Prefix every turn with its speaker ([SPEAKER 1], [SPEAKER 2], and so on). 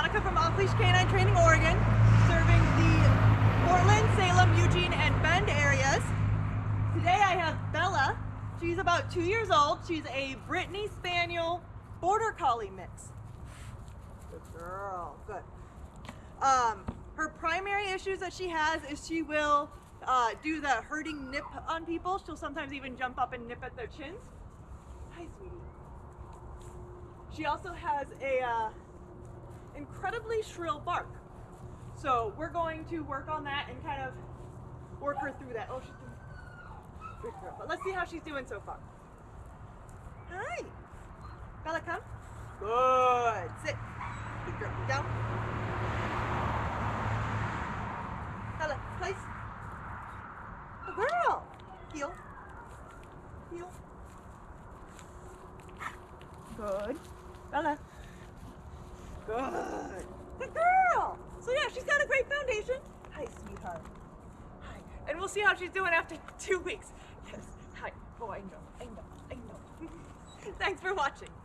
[SPEAKER 1] Monica from Off Leash Canine Training, Oregon, serving the Portland, Salem, Eugene, and Bend areas. Today I have Bella. She's about 2 years old. She's a Brittany Spaniel Border Collie mix. Good girl, good. Her primary issues that she has is she will do the herding nip on people. She'll sometimes even jump up and nip at their chins. Hi, sweetie. She also has a incredibly shrill bark. So we're going to work on that and kind of work her through that. Oh, she's doing good girl. But let's see how she's doing so far. Hi. Bella, come. Good. Sit. Good girl. Down. Bella, place. Good girl. Heel. Heel. Good. Bella. Good. Good girl. So yeah, she's got a great foundation. Hi, sweetheart. Hi. And we'll see how she's doing after 2 weeks. Yes. Hi. Oh, I know. Thanks for watching.